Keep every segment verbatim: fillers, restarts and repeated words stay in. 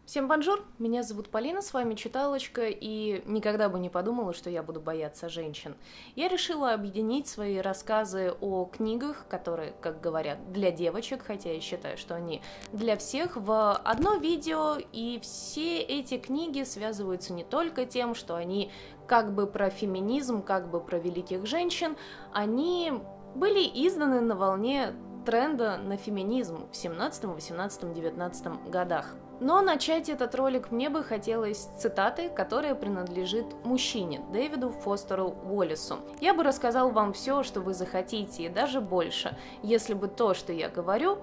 Всем бонжур, меня зовут Полина, с вами Читалочка, и никогда бы не подумала, что я буду бояться женщин. Я решила объединить свои рассказы о книгах, которые, как говорят, для девочек, хотя я считаю, что они для всех, в одно видео, и все эти книги связываются не только тем, что они как бы про феминизм, как бы про великих женщин, они были изданы на волне тренда на феминизм в семнадцатом, восемнадцатом, девятнадцатом годах. Но начать этот ролик мне бы хотелось с цитаты, которая принадлежит мужчине, Дэвиду Фостеру Уоллесу. Я бы рассказал вам все, что вы захотите, и даже больше, если бы то, что я говорю,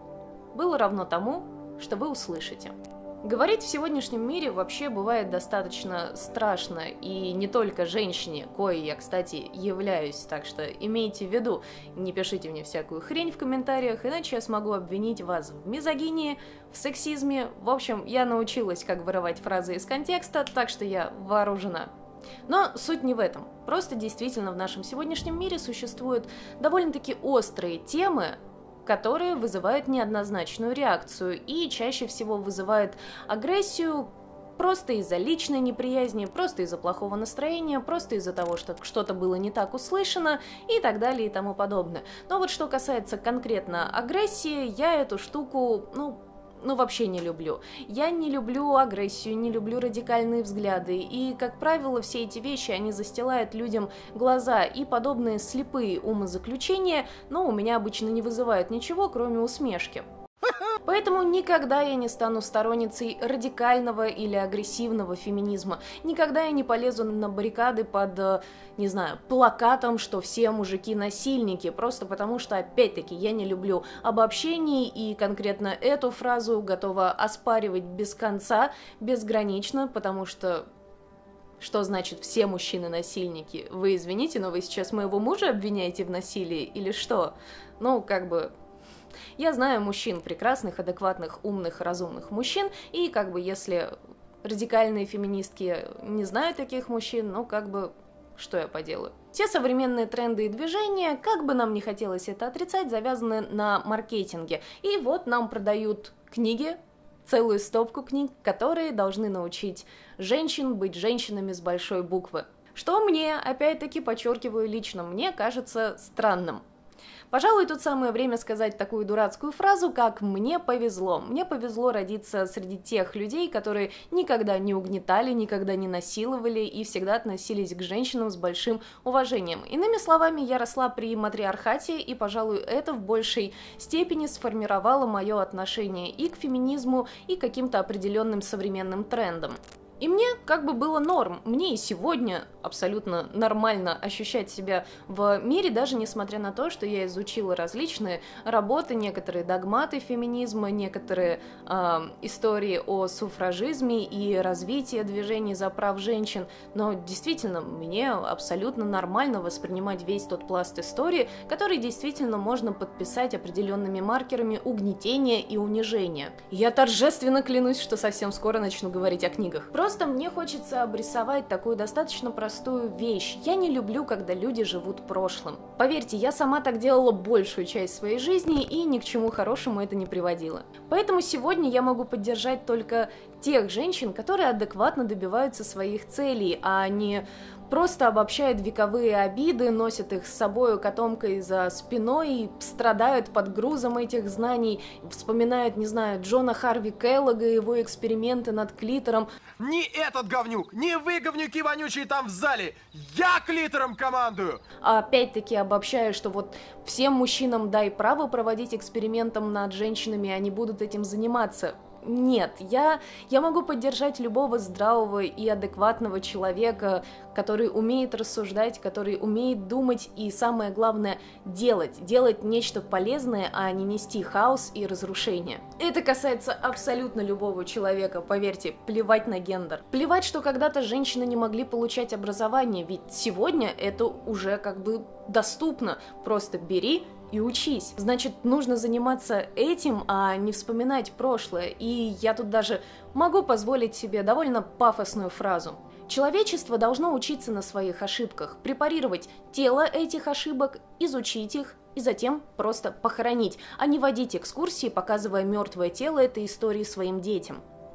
было равно тому, что вы услышите. Говорить в сегодняшнем мире вообще бывает достаточно страшно, и не только женщине, коей я, кстати, являюсь, так что имейте в виду, не пишите мне всякую хрень в комментариях, иначе я смогу обвинить вас в мизогинии, в сексизме. В общем, я научилась, как вырывать фразы из контекста, так что я вооружена. Но суть не в этом. Просто действительно в нашем сегодняшнем мире существуют довольно-таки острые темы, которые вызывают неоднозначную реакцию и чаще всего вызывают агрессию просто из-за личной неприязни, просто из-за плохого настроения, просто из-за того, что что-то было не так услышано и так далее и тому подобное. Но вот что касается конкретно агрессии, я эту штуку, ну, ну вообще не люблю. Я не люблю агрессию, не люблю радикальные взгляды, и, как правило, все эти вещи, они застилают людям глаза, и подобные слепые умозаключения, но у меня обычно не вызывают ничего, кроме усмешки. Поэтому никогда я не стану сторонницей радикального или агрессивного феминизма. Никогда я не полезу на баррикады под, не знаю, плакатом, что все мужики насильники, просто потому что, опять-таки, я не люблю обобщений, и конкретно эту фразу готова оспаривать без конца, безгранично, потому что... Что значит «все мужчины насильники»? Вы извините, но вы сейчас моего мужа обвиняете в насилии или что? Ну, как бы... Я знаю мужчин, прекрасных, адекватных, умных, разумных мужчин, и как бы если радикальные феминистки не знают таких мужчин, ну как бы что я поделаю. Все современные тренды и движения, как бы нам не хотелось это отрицать, завязаны на маркетинге. И вот нам продают книги, целую стопку книг, которые должны научить женщин быть женщинами с большой буквы. Что мне, опять-таки, подчеркиваю лично, мне кажется странным. Пожалуй, тут самое время сказать такую дурацкую фразу, как «мне повезло». Мне повезло родиться среди тех людей, которые никогда не угнетали, никогда не насиловали и всегда относились к женщинам с большим уважением. Иными словами, я росла при матриархате, и, пожалуй, это в большей степени сформировало мое отношение и к феминизму, и к каким-то определенным современным трендам. И мне как бы было норм, мне и сегодня абсолютно нормально ощущать себя в мире, даже несмотря на то, что я изучила различные работы, некоторые догматы феминизма, некоторые э, истории о суфражизме и развитии движений за прав женщин, но действительно мне абсолютно нормально воспринимать весь тот пласт истории, который действительно можно подписать определенными маркерами угнетения и унижения. Я торжественно клянусь, что совсем скоро начну говорить о книгах. Просто мне хочется обрисовать такую достаточно простую вещь. Я не люблю, когда люди живут прошлым. Поверьте, я сама так делала большую часть своей жизни, и ни к чему хорошему это не приводило. Поэтому сегодня я могу поддержать только тех женщин, которые адекватно добиваются своих целей, а не просто обобщают вековые обиды, носят их с собой котомкой за спиной и страдают под грузом этих знаний, вспоминают, не знаю, Джона Харви Келлога и его эксперименты над клитором. Не этот говнюк, не вы, говнюки вонючие там в зале, я клитором командую! А опять-таки обобщаю, что вот всем мужчинам дай право проводить экспериментом над женщинами, они будут этим заниматься. Нет, я, я могу поддержать любого здравого и адекватного человека, который умеет рассуждать, который умеет думать и, самое главное, делать. Делать нечто полезное, а не нести хаос и разрушение. Это касается абсолютно любого человека, поверьте, плевать на гендер. Плевать, что когда-то женщины не могли получать образование, ведь сегодня это уже как бы доступно. Просто бери и учись. Значит, нужно заниматься этим, а не вспоминать прошлое. И я тут даже могу позволить себе довольно пафосную фразу. Человечество должно учиться на своих ошибках, препарировать тело этих ошибок, изучить их и затем просто похоронить, а не водить экскурсии, показывая мертвое тело этой истории своим детям.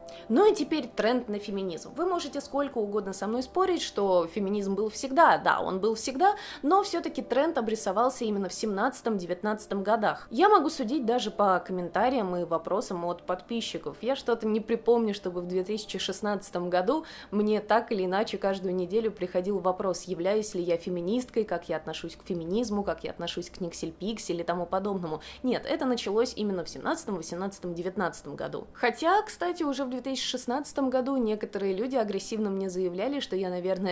Ну и теперь тренд на феминизм. Вы можете сколько угодно со мной спорить, что феминизм был всегда. Да, он был всегда, но все-таки тренд обрисовался именно в семнадцатом-девятнадцатом годах. Я могу судить даже по комментариям и вопросам от подписчиков. Я что-то не припомню, чтобы в две тысячи шестнадцатом году мне так или иначе каждую неделю приходил вопрос, являюсь ли я феминисткой, как я отношусь к феминизму, как я отношусь к Никсель-Пиксель или тому подобному. Нет, это началось именно в семнадцатом, восемнадцатом, девятнадцатом году. Хотя, кстати, уже в две тысячи шестнадцатом году некоторые люди агрессивно мне заявляли, что я, наверное,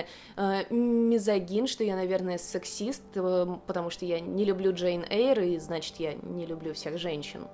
мизогин, что я, наверное, сексист, потому что я не люблю Джейн Эйр, и, значит, я не люблю всех женщин.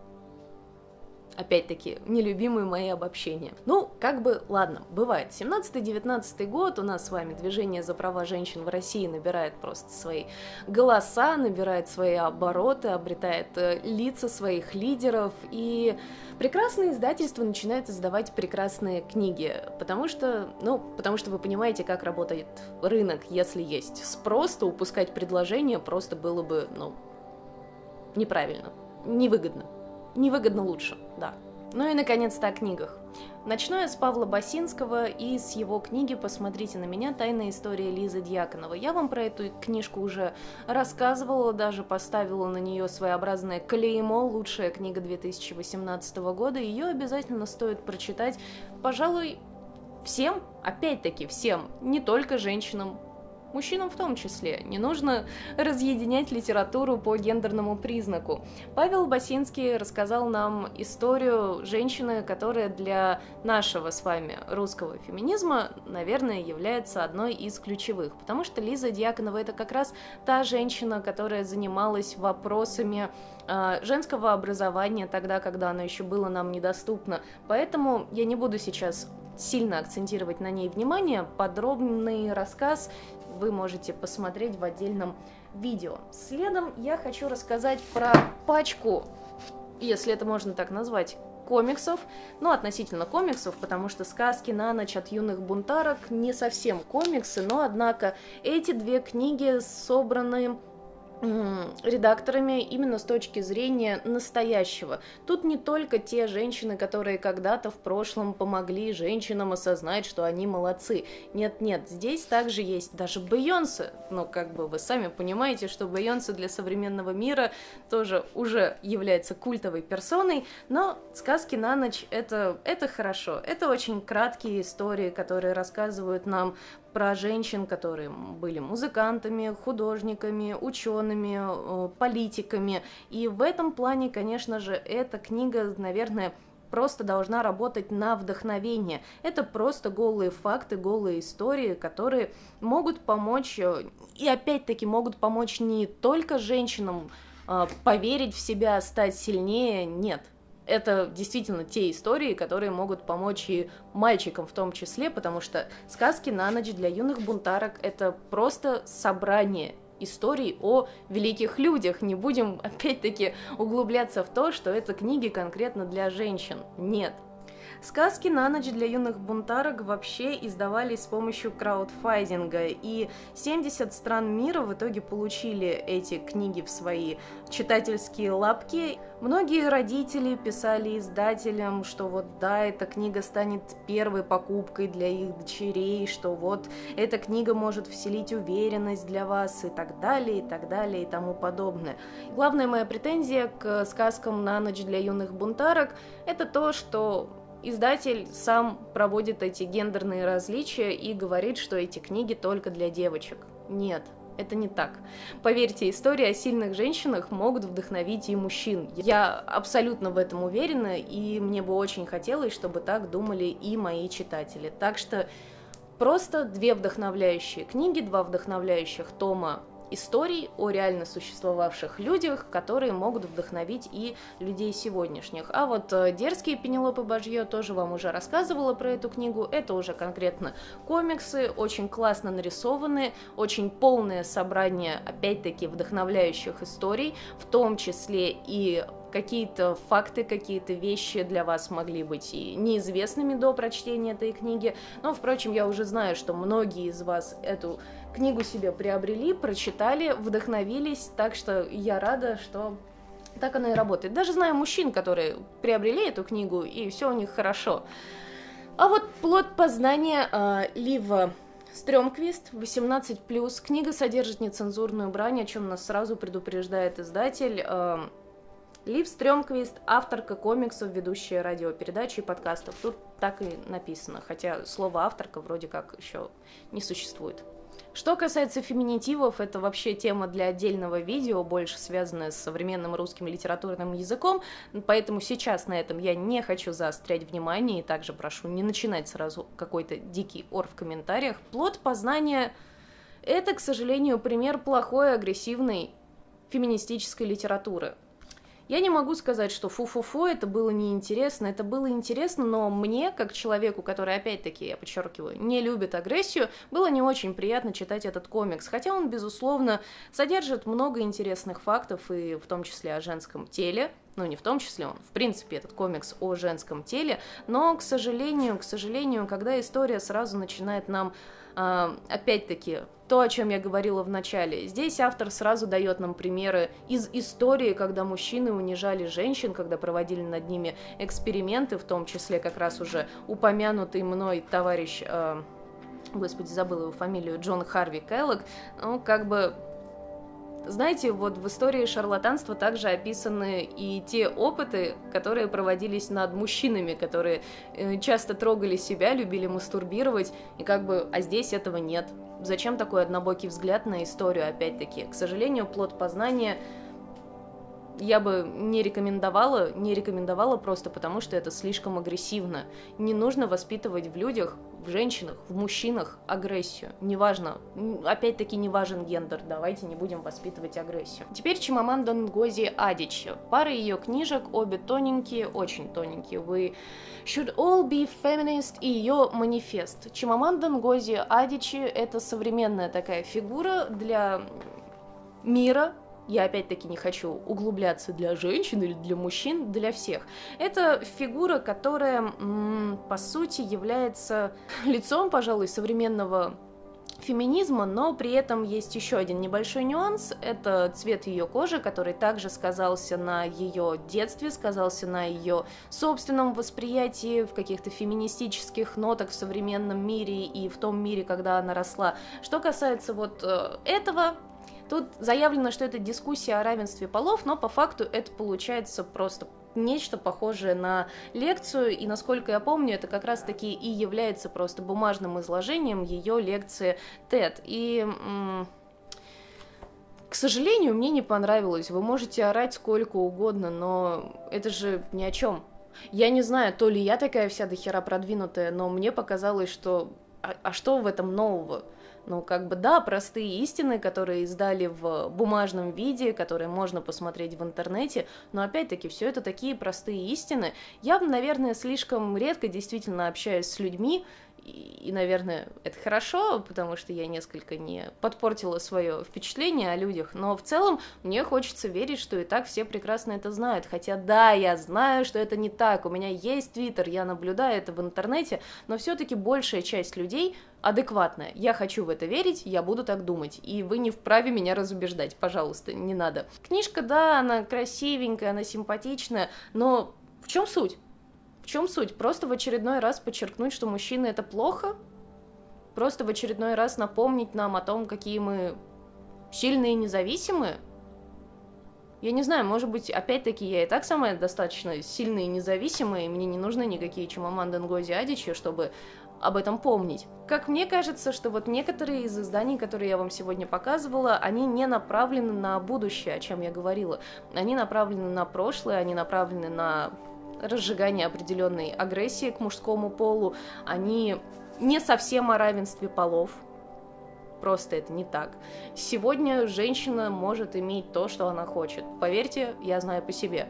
Опять-таки, нелюбимые мои обобщения. Ну, как бы, ладно, бывает. семнадцатый-девятнадцатый год у нас с вами движение за права женщин в России набирает просто свои голоса, набирает свои обороты, обретает э, лица своих лидеров, и прекрасные издательства начинают издавать прекрасные книги, потому что, ну, потому что вы понимаете, как работает рынок. Если есть спрос, то упускать предложение просто было бы, ну, неправильно, невыгодно. Невыгодно лучше, да. Ну и, наконец-то, о книгах. Начну я с Павла Басинского и с его книги «Посмотрите на меня. Тайная история Лизы Дьяконовой». Я вам про эту книжку уже рассказывала, даже поставила на нее своеобразное клеймо «Лучшая книга две тысячи восемнадцатого года». Ее обязательно стоит прочитать, пожалуй, всем, опять-таки всем, не только женщинам, мужчинам в том числе. Не нужно разъединять литературу по гендерному признаку. Павел Басинский рассказал нам историю женщины, которая для нашего с вами русского феминизма, наверное, является одной из ключевых. Потому что Лиза Дьяконова — это как раз та женщина, которая занималась вопросами э, женского образования тогда, когда оно еще было нам недоступно. Поэтому я не буду сейчас сильно акцентировать на ней внимание. Подробный рассказ вы можете посмотреть в отдельном видео. Следом я хочу рассказать про пачку, если это можно так назвать, комиксов, ну, относительно комиксов, потому что «Сказки на ночь» от юных бунтарок не совсем комиксы, но, однако, эти две книги собраны редакторами именно с точки зрения настоящего. Тут не только те женщины, которые когда-то в прошлом помогли женщинам осознать, что они молодцы. Нет-нет, здесь также есть даже Бейонсе. Ну, как бы вы сами понимаете, что Бейонсе для современного мира тоже уже является культовой персоной, но «Сказки на ночь» это, это хорошо. Это очень краткие истории, которые рассказывают нам про женщин, которые были музыкантами, художниками, учеными, политиками. И в этом плане, конечно же, эта книга, наверное, просто должна работать на вдохновение. Это просто голые факты, голые истории, которые могут помочь, и опять-таки могут помочь не только женщинам поверить в себя, стать сильнее, нет. Это действительно те истории, которые могут помочь и мальчикам в том числе, потому что «Сказки на ночь» для юных бунтарок — это просто собрание историй о великих людях. Не будем, опять-таки, углубляться в то, что это книги конкретно для женщин. Нет. «Сказки на ночь» для юных бунтарок вообще издавались с помощью краудфандинга, и семьдесят стран мира в итоге получили эти книги в свои читательские лапки. Многие родители писали издателям, что вот да, эта книга станет первой покупкой для их дочерей, что вот эта книга может вселить уверенность для вас и так далее, и так далее, и тому подобное. Главная моя претензия к «Сказкам на ночь» для юных бунтарок — это то, что издатель сам проводит эти гендерные различия и говорит, что эти книги только для девочек. Нет, это не так. Поверьте, истории о сильных женщинах могут вдохновить и мужчин. Я абсолютно в этом уверена, и мне бы очень хотелось, чтобы так думали и мои читатели. Так что просто две вдохновляющие книги, два вдохновляющих тома историй о реально существовавших людях, которые могут вдохновить и людей сегодняшних. А вот «Дерзкие Пенелопы Бажье» тоже вам уже рассказывала про эту книгу. Это уже конкретно комиксы, очень классно нарисованные, очень полное собрание, опять-таки, вдохновляющих историй, в том числе и какие-то факты, какие-то вещи для вас могли быть и неизвестными до прочтения этой книги. Но, впрочем, я уже знаю, что многие из вас эту книгу себе приобрели, прочитали, вдохновились, так что я рада, что так оно и работает. Даже знаю мужчин, которые приобрели эту книгу, и все у них хорошо. А вот «Плод познания» э, Лива Стрёмквист, восемнадцать плюс. Книга содержит нецензурную брань, о чем нас сразу предупреждает издатель. Э, Лив Стрёмквист, авторка комиксов, ведущая радиопередачи и подкастов. Тут так и написано, хотя слово «авторка» вроде как еще не существует. Что касается феминитивов, это вообще тема для отдельного видео, больше связанная с современным русским литературным языком, поэтому сейчас на этом я не хочу заострять внимание, и также прошу не начинать сразу какой-то дикий ор в комментариях. «Плод познания» — это, к сожалению, пример плохой, агрессивной феминистической литературы. Я не могу сказать, что фу-фу-фу, это было неинтересно, это было интересно, но мне, как человеку, который, опять-таки, я подчеркиваю, не любит агрессию, было не очень приятно читать этот комикс, хотя он, безусловно, содержит много интересных фактов, и в том числе о женском теле, ну, не в том числе, он, в принципе, этот комикс о женском теле, но, к сожалению, к сожалению, когда история сразу начинает нам, э, опять-таки, то, о чем я говорила в начале. Здесь автор сразу дает нам примеры из истории, когда мужчины унижали женщин, когда проводили над ними эксперименты, в том числе как раз уже упомянутый мной товарищ, э, господи, забыла его фамилию, Джон Харви Келлог, ну, как бы... Знаете, вот в истории шарлатанства также описаны и те опыты, которые проводились над мужчинами, которые э, часто трогали себя, любили мастурбировать, и как бы, а здесь этого нет. Зачем такой однобокий взгляд на историю, опять-таки? К сожалению, «Плод познания» я бы не рекомендовала, не рекомендовала просто потому, что это слишком агрессивно. Не нужно воспитывать в людях, в женщинах, в мужчинах агрессию. Неважно, опять-таки не важен гендер, давайте не будем воспитывать агрессию. Теперь Чимаманда Нгози Адичи. Пара ее книжек, обе тоненькие, очень тоненькие. We Should All Be Feminist и ее манифест. Чимаманда Нгози Адичи — это современная такая фигура для мира. Я опять-таки не хочу углубляться для женщин или для мужчин, для всех. Это фигура, которая, м- по сути, является лицом, пожалуй, современного феминизма, но при этом есть еще один небольшой нюанс. Это цвет ее кожи, который также сказался на ее детстве, сказался на ее собственном восприятии, в каких-то феминистических нотах в современном мире и в том мире, когда она росла. Что касается вот э, этого... Тут заявлено, что это дискуссия о равенстве полов, но по факту это получается просто нечто похожее на лекцию, и, насколько я помню, это как раз-таки и является просто бумажным изложением ее лекции тед. И, м- к сожалению, мне не понравилось. Вы можете орать сколько угодно, но это же ни о чем. Я не знаю, то ли я такая вся дохера продвинутая, но мне показалось, что... А, а что в этом нового? Ну, как бы, да, простые истины, которые издали в бумажном виде, которые можно посмотреть в интернете, но, опять-таки, все это такие простые истины. Я, наверное, слишком редко действительно общаюсь с людьми, и, и, наверное, это хорошо, потому что я несколько не подпортила свое впечатление о людях, но в целом мне хочется верить, что и так все прекрасно это знают, хотя да, я знаю, что это не так, у меня есть твиттер, я наблюдаю это в интернете, но все-таки большая часть людей адекватная. Я хочу в это верить, я буду так думать, и вы не вправе меня разубеждать, пожалуйста, не надо. Книжка, да, она красивенькая, она симпатичная, но в чем суть? В чем суть? Просто в очередной раз подчеркнуть, что мужчины — это плохо? Просто в очередной раз напомнить нам о том, какие мы сильные и независимые? Я не знаю, может быть, опять-таки, я и так самая достаточно сильная и независимая, и мне не нужны никакие Чимаманда Нгози Адичи, чтобы об этом помнить. Как мне кажется, что вот некоторые из изданий, которые я вам сегодня показывала, они не направлены на будущее, о чем я говорила. Они направлены на прошлое, они направлены на разжигание определенной агрессии к мужскому полу, они не совсем о равенстве полов, просто это не так. Сегодня женщина может иметь то, что она хочет. Поверьте, я знаю по себе.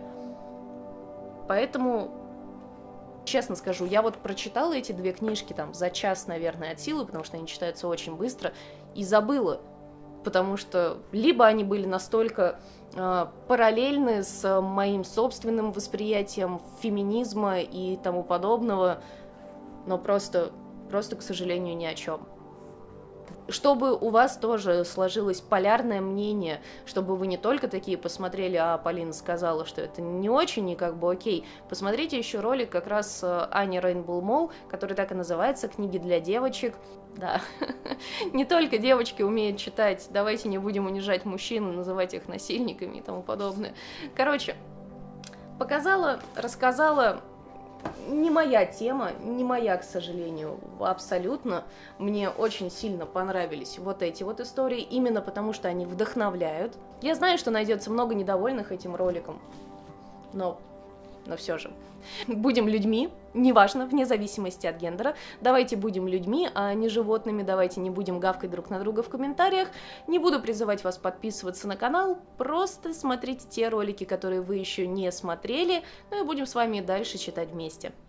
Поэтому, честно скажу, я вот прочитала эти две книжки там за час, наверное, от силы, потому что они читаются очень быстро, и забыла, потому что либо они были настолько э, параллельны с моим собственным восприятием феминизма и тому подобного, но просто, просто, к сожалению, ни о чем. Чтобы у вас тоже сложилось полярное мнение, чтобы вы не только такие посмотрели, а Полина сказала, что это не очень и как бы окей, посмотрите еще ролик как раз Ани Рейнбоу Молл, который так и называется «Книги для девочек». Да, не только девочки умеют читать, давайте не будем унижать мужчин, называть их насильниками и тому подобное. Короче, показала, рассказала. Не моя тема, не моя, к сожалению, абсолютно. Мне очень сильно понравились вот эти вот истории, именно потому что они вдохновляют. Я знаю, что найдется много недовольных этим роликом, но, но все же. Будем людьми, неважно, вне зависимости от гендера. Давайте будем людьми, а не животными. Давайте не будем гавкать друг на друга в комментариях. Не буду призывать вас подписываться на канал. Просто смотрите те ролики, которые вы еще не смотрели. Ну и будем с вами дальше читать вместе.